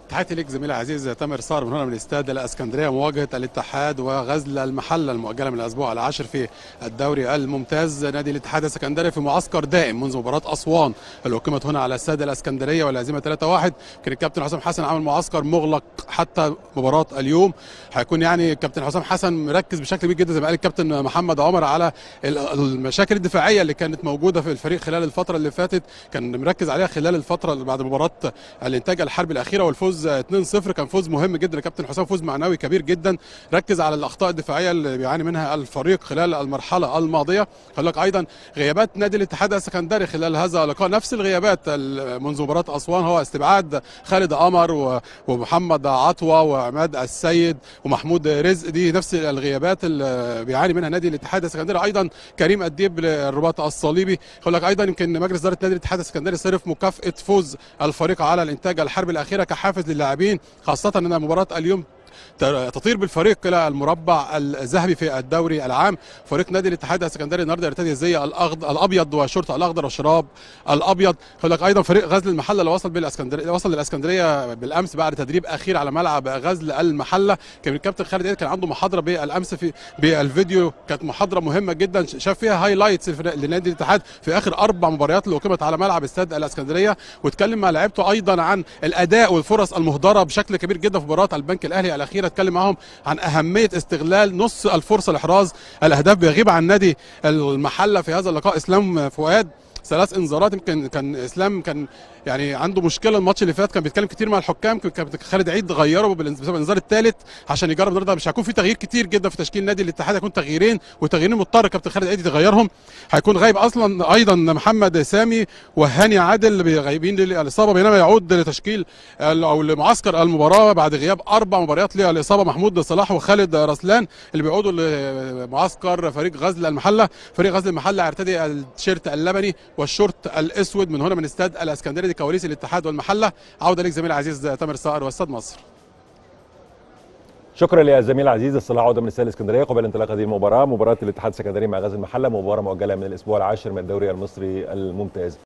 تحياتي لك زميلي العزيز تامر صار من هنا من استاد الاسكندريه، مواجهه الاتحاد وغزل المحله المؤجله من الاسبوع العاشر في الدوري الممتاز. نادي الاتحاد السكندري في معسكر دائم منذ مباراه اسوان اللي اقيمت هنا على استاد الاسكندريه والهزيمه 3-1. كان الكابتن حسام حسن عامل معسكر مغلق حتى مباراه اليوم. هيكون يعني الكابتن حسام حسن مركز بشكل كبير جدا زي ما قال الكابتن محمد عمر على المشاكل الدفاعيه اللي كانت موجوده في الفريق خلال الفتره اللي فاتت، كان مركز عليها خلال الفتره اللي بعد مباراه الانتاج الحربي الاخيره والفوز 2-0. كان فوز مهم جدا لكابتن حسام، فوز معنوي كبير جدا. ركز على الاخطاء الدفاعيه اللي بيعاني منها الفريق خلال المرحله الماضيه. خلي بالك ايضا غيابات نادي الاتحاد السكندري خلال هذا اللقاء نفس الغيابات منذ مباراه اسوان، هو استبعاد خالد قمر ومحمد عطوه وعماد السيد ومحمود رزق، دي نفس الغيابات اللي بيعاني منها نادي الاتحاد السكندري. ايضا كريم اديب للرباط الصليبي. خلي بالك ايضا يمكن مجلس اداره نادي الاتحاد السكندري صرف مكافاه فوز الفريق على الانتاج الحربي الاخيره كحافز للاعبين، خاصه ان مباراه اليوم تطير بالفريق الى المربع الذهبي في الدوري العام. فريق نادي الاتحاد السكندري النهارده يرتدي الزي الابيض والشورت الاخضر والشراب الابيض. خلي بالك ايضا فريق غزل المحله اللي وصل للاسكندريه بالامس بعد تدريب اخير على ملعب غزل المحله. كان الكابتن خالد عيد كان عنده محاضره بالامس بالفيديو، كانت محاضره مهمه جدا شاف فيها هايلايتس لنادي الاتحاد في اخر 4 مباريات اللي اقيمت على ملعب استاد الاسكندريه، واتكلم مع لعيبته ايضا عن الاداء والفرص المهدره بشكل كبير جدا في مباراه البنك الاهلي الاخيره. اتكلم معاهم عن اهميه استغلال نص الفرصه لاحراز الاهداف. بيغيب عن نادي المحله في هذا اللقاء اسلام فؤاد 3 انذارات. يمكن كان اسلام كان يعني عنده مشكله الماتش اللي فات، كان بيتكلم كتير مع الحكام. كان خالد عيد غيره بسبب الانذار الثالث عشان يجرب النهارده. مش هيكون في تغيير كتير جدا في تشكيل نادي الاتحاد، هيكون وتغييرين مضطر كابتن خالد عيد يغيرهم. هيكون غايب اصلا ايضا محمد سامي وهاني عادل اللي غايبين للاصابه، بينما يعود لتشكيل او لمعسكر المباراه بعد غياب 4 مباريات للاصابه محمود صلاح وخالد رسلان اللي بيعودوا لمعسكر فريق غزل المحله. فريق غزل المحله هيرتدي التيشيرت اللبني والشورت الاسود من هنا من استاد الاسكندريه. دي كواليس الاتحاد والمحله. عوده ليك زميل العزيز تامر صقر واستاد مصر. شكرا يا زميل العزيز. الصلاح عوده من استاد الاسكندريه قبل انطلاق هذه المباراه، مباراه الاتحاد السكندري مع غزل المحله، مباراه مؤجله من الاسبوع العاشر من الدوري المصري الممتاز.